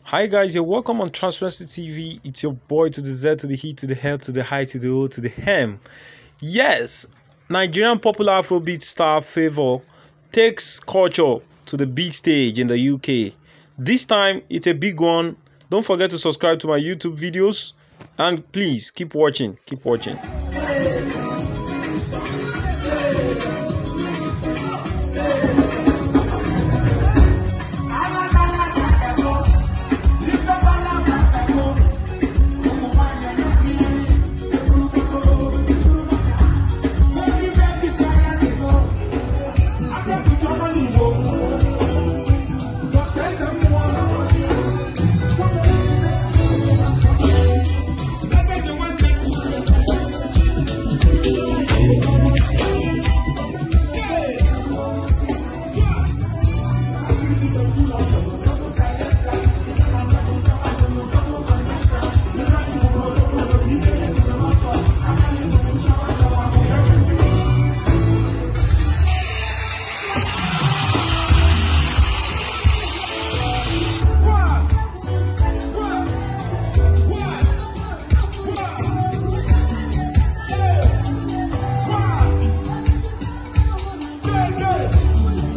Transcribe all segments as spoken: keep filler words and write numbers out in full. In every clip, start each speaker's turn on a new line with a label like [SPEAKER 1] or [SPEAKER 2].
[SPEAKER 1] Hi guys, you're welcome on Transparency T V. It's your boy to the Z, to the E, to the L, to the I, to the O, to the M. Yes, Nigerian popular Afrobeat star Flavour takes culture to the big stage in the U K. This time, it's a big one. Don't forget to subscribe to my YouTube videos. And please, keep watching. Keep watching.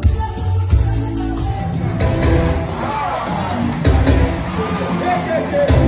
[SPEAKER 2] Yeah, yeah, yeah.